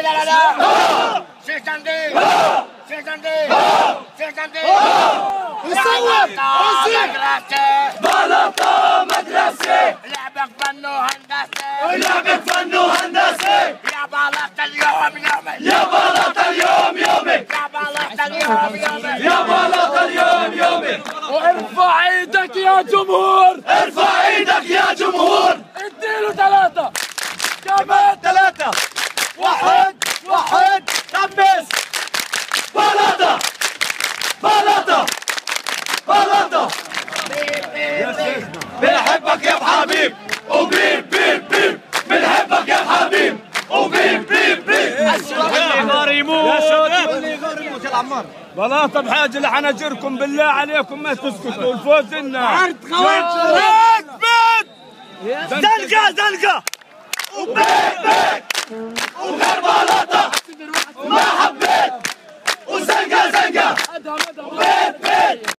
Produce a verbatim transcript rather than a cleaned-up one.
لا لا سيساندي سيساندي سيساندي وصوت مدرسة بلطة مدرسة لعبك فن وهندسة لعبك فن وهندسة يا بلطة اليوم يومك يا بلطة اليوم يومك يا بلطة اليوم يومك يا بلطة اليوم يومك وارفع ايدك يا جمهور، ارفع ايدك يا جمهور. اديله ثلاثة كمان ثلاثة واحد واحد خمس بلطة بلطة بلطة. بنحبك يا ابو حبيب وبيب بيب بيب. بنحبك يا ابو حبيب وبيب بيب بيب. العمار يموت يا شباب اللي يغار يموت يا العمار. بلاطة بحاجة لحناجركم، بالله عليكم ما تسكتوا، الفوز لنا. عرض بيت بيت زنقة زنقة وبيت بيت وغير بلاطة وما حبيت وزنقة زنقة وبيت بيت.